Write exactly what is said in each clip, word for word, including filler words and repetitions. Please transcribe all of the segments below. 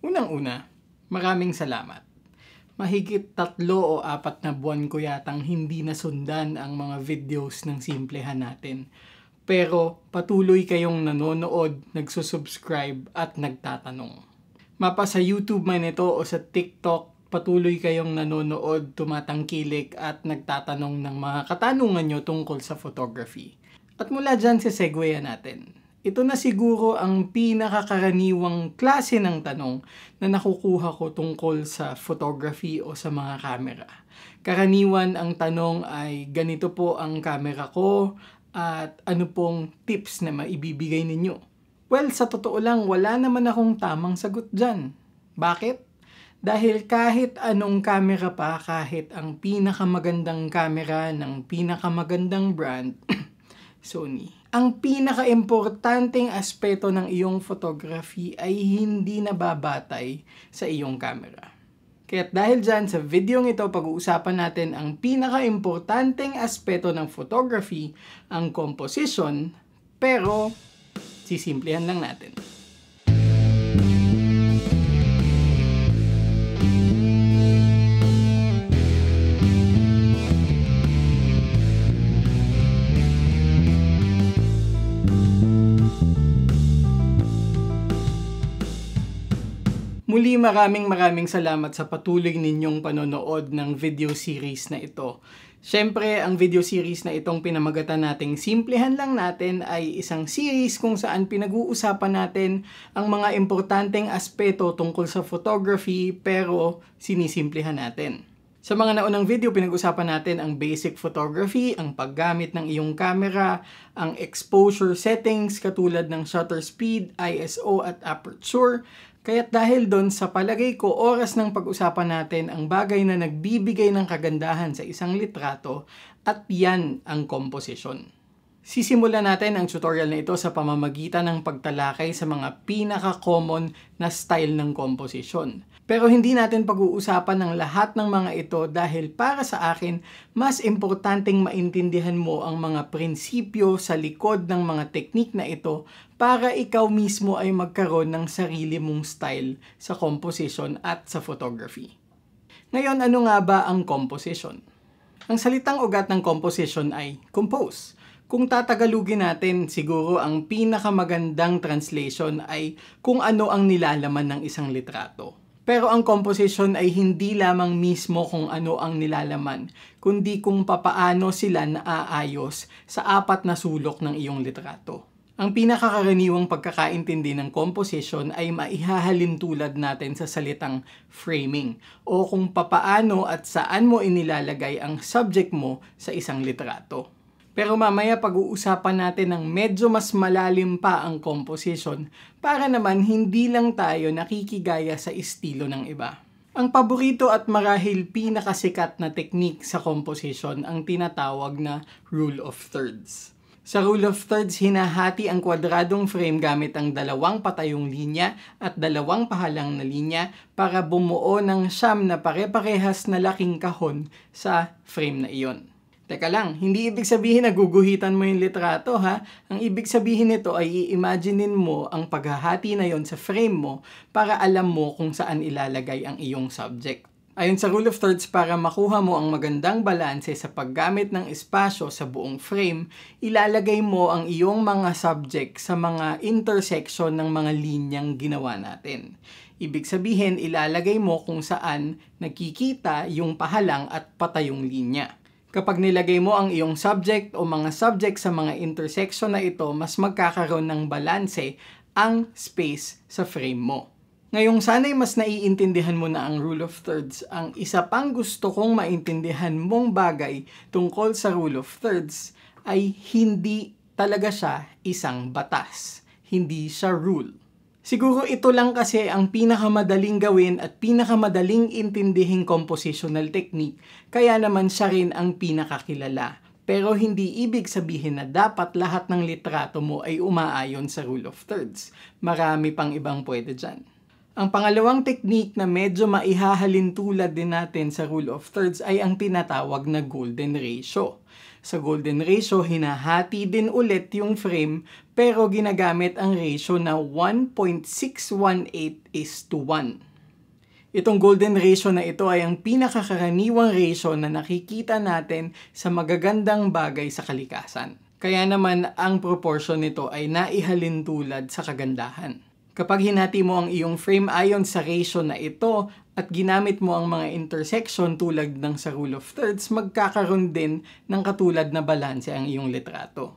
Unang-una, maraming salamat. Mahigit tatlo o apat na buwan ko yatang hindi nasundan ang mga videos ng Simplehan natin. Pero patuloy kayong nanonood, nagsusubscribe at nagtatanong. Mapa sa YouTube man ito o sa TikTok, patuloy kayong nanonood, tumatangkilik at nagtatanong ng mga katanungan nyo tungkol sa photography. At mula dyan si segwayan natin. Ito na siguro ang pinakakaraniwang klase ng tanong na nakukuha ko tungkol sa photography o sa mga camera. Karaniwan ang tanong ay ganito po ang camera ko at ano pong tips na maibibigay ninyo. Well, sa totoo lang, wala naman akong tamang sagot dyan. Bakit? Dahil kahit anong camera pa, kahit ang pinakamagandang camera ng pinakamagandang brand, Sony, ang pinaka-importanting aspeto ng iyong photography ay hindi nababatay sa iyong camera. Kaya dahil dyan sa video ito, pag-uusapan natin ang pinaka-importanting aspeto ng photography, ang composition, pero sisimplehan lang natin. Muli maraming maraming salamat sa patuloy ninyong panonood ng video series na ito. Siyempre, ang video series na itong pinamagatan nating Simplehan lang natin ay isang series kung saan pinag-uusapan natin ang mga importanteng aspeto tungkol sa photography pero sinisimplehan natin. Sa mga naunang video, pinag-usapan natin ang basic photography, ang paggamit ng iyong camera, ang exposure settings katulad ng shutter speed, I S O at aperture. Kaya't dahil doon sa palagay ko, oras ng pag-usapan natin ang bagay na nagbibigay ng kagandahan sa isang litrato at yan ang composition. Sisimulan natin ang tutorial na ito sa pamamagitan ng pagtalakay sa mga pinaka-common na style ng composition. Pero hindi natin pag-uusapan ng lahat ng mga ito dahil para sa akin, mas importanteng maintindihan mo ang mga prinsipyo sa likod ng mga teknik na ito para ikaw mismo ay magkaroon ng sarili mong style sa composition at sa photography. Ngayon, ano nga ba ang composition? Ang salitang ugat ng composition ay compose. Kung tatagalugin natin, siguro ang pinakamagandang translation ay kung ano ang nilalaman ng isang litrato. Pero ang composition ay hindi lamang mismo kung ano ang nilalaman, kundi kung papaano sila naaayos sa apat na sulok ng iyong litrato. Ang pinakakaraniwang pagkakaintindi ng composition ay maihahalin tulad natin sa salitang framing o kung papaano at saan mo inilalagay ang subject mo sa isang litrato. Pero mamaya pag-uusapan natin ng medyo mas malalim pa ang composition para naman hindi lang tayo nakikigaya sa estilo ng iba. Ang paborito at marahil pinakasikat na teknik sa composition ang tinatawag na rule of thirds. Sa rule of thirds, hinahati ang kwadradong frame gamit ang dalawang patayong linya at dalawang pahalang na linya para bumuo ng siyam na pare-parehas na laking kahon sa frame na iyon. Teka lang, hindi ibig sabihin na guguhitan mo yung litrato ha. Ang ibig sabihin nito ay i-imaginein mo ang paghahati na yon sa frame mo para alam mo kung saan ilalagay ang iyong subject. Ayon sa rule of thirds, para makuha mo ang magandang balanse sa paggamit ng espasyo sa buong frame, ilalagay mo ang iyong mga subject sa mga intersection ng mga linyang ginawa natin. Ibig sabihin, ilalagay mo kung saan nakikita yung pahalang at patayong linya. Kapag nilagay mo ang iyong subject o mga subject sa mga intersection na ito, mas magkakaroon ng balanse ang space sa frame mo. Ngayong sana'y mas naiintindihan mo na ang rule of thirds, ang isa pang gusto kong maintindihan mong bagay tungkol sa rule of thirds ay hindi talaga siya isang batas. Hindi siya rule. Siguro ito lang kasi ang pinakamadaling gawin at pinakamadaling intindihing compositional technique, kaya naman siya rin ang pinakakilala. Pero hindi ibig sabihin na dapat lahat ng litrato mo ay umaayon sa rule of thirds. Marami pang ibang pwede dyan. Ang pangalawang technique na medyo maihahalin tulad din natin sa rule of thirds ay ang tinatawag na golden ratio. Sa golden ratio, hinahati din ulit yung frame pero ginagamit ang ratio na one point six one eight is to one. Itong golden ratio na ito ay ang pinakakaraniwang ratio na nakikita natin sa magagandang bagay sa kalikasan. Kaya naman ang proportion nito ay naihalin tulad sa kagandahan. Kapag hinati mo ang iyong frame ayon sa ratio na ito at ginamit mo ang mga intersection tulad ng sa rule of thirds, magkakaroon din ng katulad na balanse ang iyong litrato.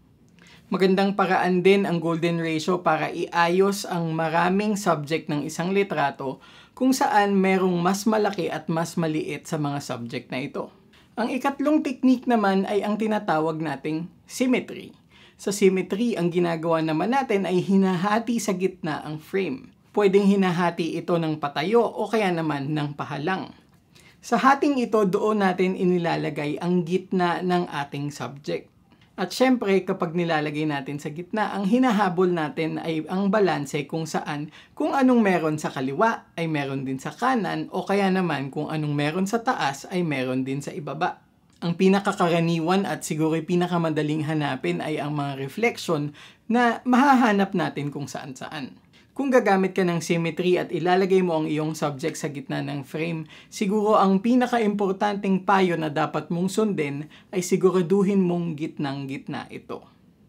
Magandang paraan din ang golden ratio para iayos ang maraming subject ng isang litrato kung saan merong mas malaki at mas maliit sa mga subject na ito. Ang ikatlong technique naman ay ang tinatawag nating symmetry. Sa symmetry, ang ginagawa naman natin ay hinahati sa gitna ang frame. Pwedeng hinahati ito ng patayo o kaya naman ng pahalang. Sa hating ito, doon natin inilalagay ang gitna ng ating subject. At syempre, kapag nilalagay natin sa gitna, ang hinahabol natin ay ang balanse kung saan kung anong meron sa kaliwa ay meron din sa kanan o kaya naman kung anong meron sa taas ay meron din sa ibaba. Ang pinakakaraniwan at siguro pinakamadaling hanapin ay ang mga reflection na mahahanap natin kung saan-saan. Kung gagamit ka ng symmetry at ilalagay mo ang iyong subject sa gitna ng frame, siguro ang pinaka-importanting payo na dapat mong sundin ay siguraduhin mong gitnang-gitna ito.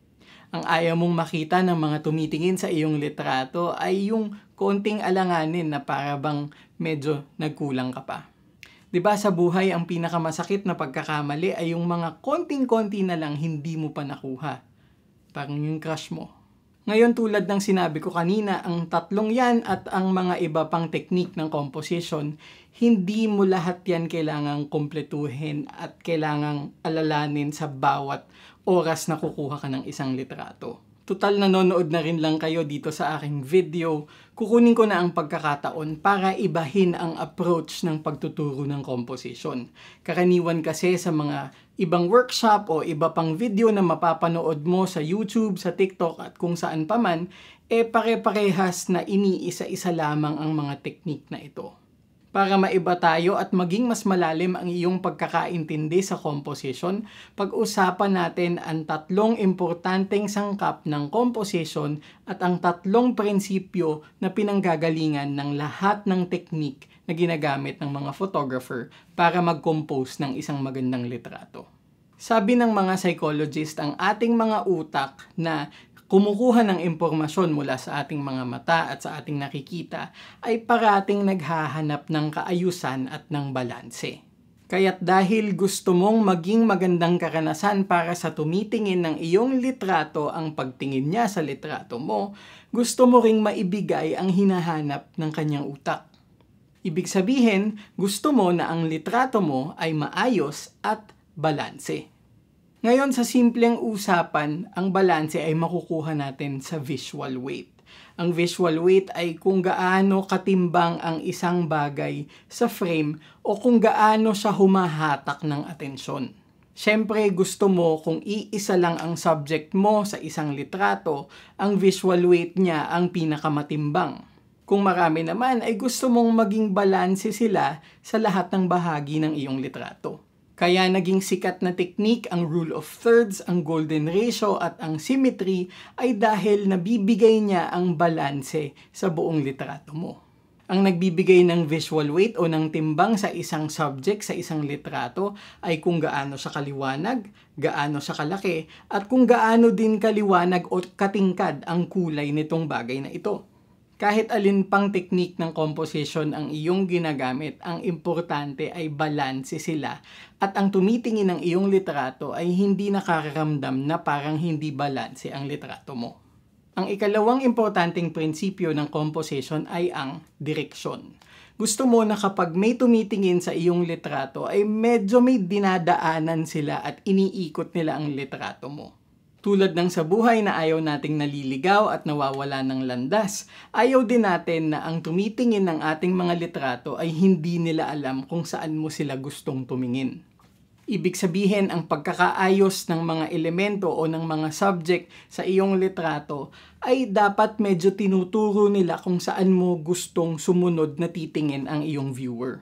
Ang ayaw mong makita ng mga tumitingin sa iyong litrato ay yung konting alanganin na para bang medyo nagkulang ka pa. Diba sa buhay ang pinakamasakit na pagkakamali ay yung mga konting-konti na lang hindi mo pa nakuha. Parang yung crush mo. Ngayon tulad ng sinabi ko kanina, ang tatlong yan at ang mga iba pang technique ng composition, hindi mo lahat yan kailangang kumpletuhin at kailangang alalanin sa bawat oras na kukuha ka ng isang litrato. Total nanonood na rin lang kayo dito sa aking video, kukunin ko na ang pagkakataon para ibahin ang approach ng pagtuturo ng composition. Karaniwan kasi sa mga ibang workshop o iba pang video na mapapanood mo sa YouTube, sa TikTok at kung saan paman, eh pare-parehas na iniisa-isa lamang ang mga technique na ito. Para maiba tayo at maging mas malalim ang iyong pagkakaintindi sa composition, pag-usapan natin ang tatlong importanteng sangkap ng composition at ang tatlong prinsipyo na pinanggagalingan ng lahat ng technique na ginagamit ng mga photographer para mag-compose ng isang magandang litrato. Sabi ng mga psychologist, ang ating mga utak na kumukuha ng impormasyon mula sa ating mga mata at sa ating nakikita ay parating naghahanap ng kaayusan at ng balanse. Kaya't dahil gusto mong maging magandang karanasan para sa tumitingin ng iyong litrato ang pagtingin niya sa litrato mo, gusto mo ring maibigay ang hinahanap ng kanyang utak. Ibig sabihin, gusto mo na ang litrato mo ay maayos at balanse. Ngayon sa simpleng usapan, ang balanse ay makukuha natin sa visual weight. Ang visual weight ay kung gaano katimbang ang isang bagay sa frame o kung gaano siya humahatak ng atensyon. Siyempre gusto mo kung iisa lang ang subject mo sa isang litrato, ang visual weight niya ang pinakamatimbang. Kung marami naman ay gusto mong maging balanse sila sa lahat ng bahagi ng iyong litrato. Kaya naging sikat na technique ang rule of thirds, ang golden ratio at ang symmetry ay dahil nabibigay niya ang balanse sa buong litrato mo. Ang nagbibigay ng visual weight o ng timbang sa isang subject sa isang litrato ay kung gaano siya kaliwanag, gaano siya kalaki, at kung gaano din kaliwanag o katingkad ang kulay nitong bagay na ito. Kahit alin pang technique ng composition ang iyong ginagamit, ang importante ay balanse sila at ang tumitingin ng iyong litrato ay hindi nakakaramdam na parang hindi balanse ang litrato mo. Ang ikalawang importanteng prinsipyo ng composition ay ang direksyon. Gusto mo na kapag may tumitingin sa iyong litrato ay medyo may dinadaanan sila at iniikot nila ang litrato mo. Tulad ng sa buhay na ayaw nating naliligaw at nawawala ng landas, ayaw din natin na ang tumitingin ng ating mga litrato ay hindi nila alam kung saan mo sila gustong tumingin. Ibig sabihin, ang pagkakaayos ng mga elemento o ng mga subject sa iyong litrato ay dapat medyo tinuturo nila kung saan mo gustong sumunod na titingin ang iyong viewer.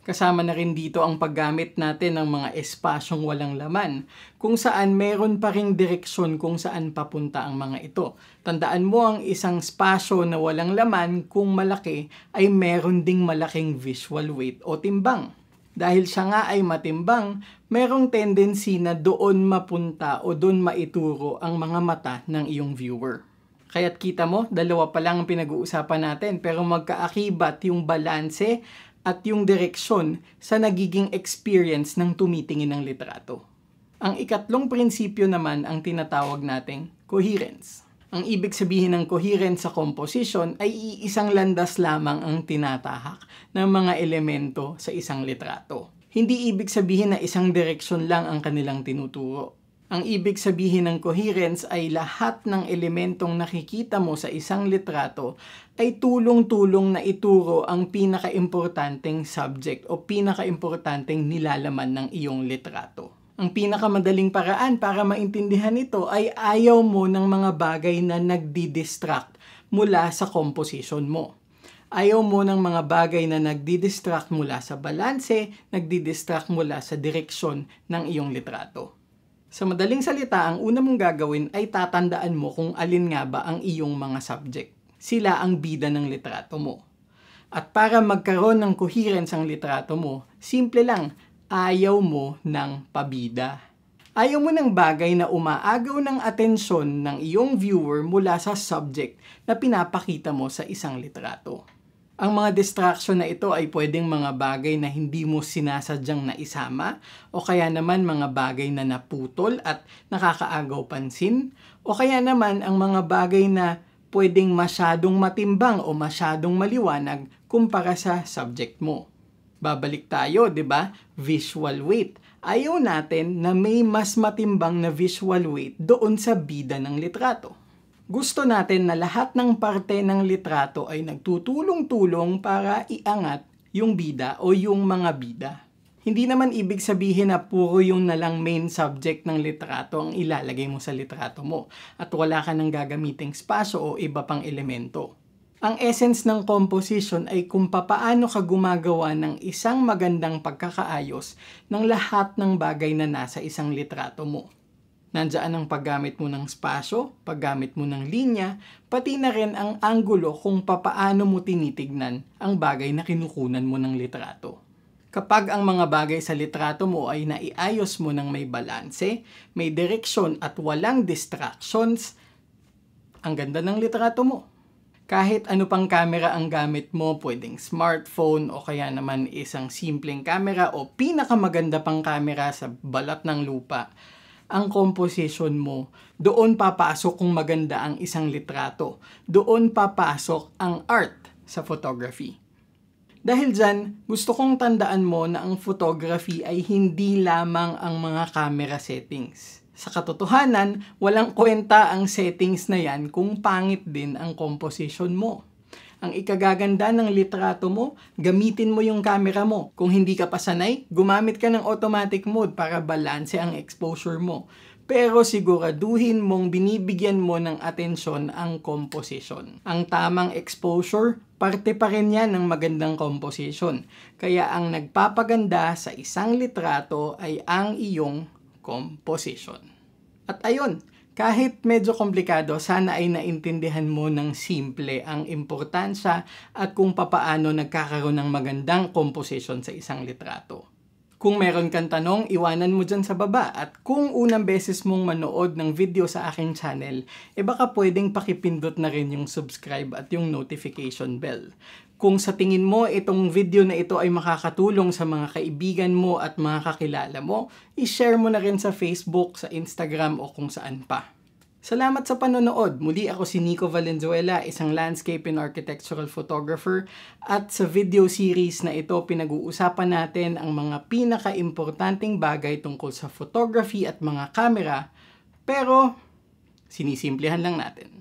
Kasama na rin dito ang paggamit natin ng mga espasyong walang laman, kung saan meron pa ring direksyon kung saan papunta ang mga ito. Tandaan mo, ang isang spasyo na walang laman, kung malaki, ay meron ding malaking visual weight o timbang. Dahil siya nga ay matimbang, merong tendency na doon mapunta o doon maituro ang mga mata ng iyong viewer. Kaya't kita mo, dalawa pa lang ang pinag-uusapan natin, pero magkaakibat yung balanse at yung direksyon sa nagiging experience ng tumitingin ng litrato. Ang ikatlong prinsipyo naman ang tinatawag nating coherence. Ang ibig sabihin ng coherence sa composition ay iisang landas lamang ang tinatahak ng mga elemento sa isang litrato. Hindi ibig sabihin na isang direksyon lang ang kanilang tinuturo. Ang ibig sabihin ng coherence ay lahat ng elementong nakikita mo sa isang litrato ay tulong-tulong na ituro ang pinaka-importanteng subject o pinaka-importanteng nilalaman ng iyong litrato. Ang pinakamadaling paraan para maintindihan ito ay ayaw mo ng mga bagay na nagdi-distract mula sa composition mo. Ayaw mo ng mga bagay na nagdi-distract mula sa balanse, nagdi-distract mula sa direksyon ng iyong litrato. Sa madaling salita, ang una mong gagawin ay tatandaan mo kung alin nga ba ang iyong mga subject. Sila ang bida ng litrato mo. At para magkaroon ng coherence ang litrato mo, simple lang, ayaw mo ng pabida. Ayaw mo ng bagay na umaagaw ng atensyon ng iyong viewer mula sa subject na pinapakita mo sa isang litrato. Ang mga distraction na ito ay pwedeng mga bagay na hindi mo sinasadyang naisama o kaya naman mga bagay na naputol at nakakaagaw pansin o kaya naman ang mga bagay na pwedeng masyadong matimbang o masyadong maliwanag kumpara sa subject mo. Babalik tayo, 'di ba? Visual weight. Ayaw natin na may mas matimbang na visual weight doon sa bida ng litrato. Gusto natin na lahat ng parte ng litrato ay nagtutulong-tulong para iangat yung bida o yung mga bida. Hindi naman ibig sabihin na puro yung nalang main subject ng litrato ang ilalagay mo sa litrato mo at wala ka nang gagamiting spasyo o iba pang elemento. Ang essence ng composition ay kung papaano ka gumagawa ng isang magandang pagkakaayos ng lahat ng bagay na nasa isang litrato mo. Nandiyan ang paggamit mo ng spasyo, paggamit mo ng linya, pati na rin ang anggulo kung papaano mo tinitignan ang bagay na kinukunan mo ng litrato. Kapag ang mga bagay sa litrato mo ay naiayos mo ng may balanse, may direksyon at walang distractions, ang ganda ng litrato mo. Kahit ano pang camera ang gamit mo, pwedeng smartphone o kaya naman isang simpleng camera o pinakamaganda pang camera sa balat ng lupa, ang composition mo, doon papasok kung maganda ang isang litrato. Doon papasok ang art sa photography. Dahil dyan, gusto kong tandaan mo na ang photography ay hindi lamang ang mga camera settings. Sa katotohanan, walang kwenta ang settings na yan kung pangit din ang composition mo. Ang ikagaganda ng litrato mo, gamitin mo yung camera mo. Kung hindi ka pa sanay, gumamit ka ng automatic mode para balanse ang exposure mo. Pero siguraduhin mong binibigyan mo ng atensyon ang composition. Ang tamang exposure, parte pa rin yan ng magandang composition. Kaya ang nagpapaganda sa isang litrato ay ang iyong composition. At ayun, kahit medyo komplikado, sana ay naintindihan mo ng simple ang importansya at kung papaano nagkakaroon ng magandang composition sa isang litrato. Kung meron kang tanong, iwanan mo dyan sa baba. At kung unang beses mong manood ng video sa aking channel, e baka pwedeng pakipindot na rin yung subscribe at yung notification bell. Kung sa tingin mo itong video na ito ay makakatulong sa mga kaibigan mo at mga kakilala mo, i-share mo na rin sa Facebook, sa Instagram o kung saan pa. Salamat sa panonood. Muli ako si Nico Valenzuela, isang landscape and architectural photographer. At sa video series na ito, pinag-uusapan natin ang mga pinaka-importanting bagay tungkol sa photography at mga camera. Pero, sinisimplihan lang natin.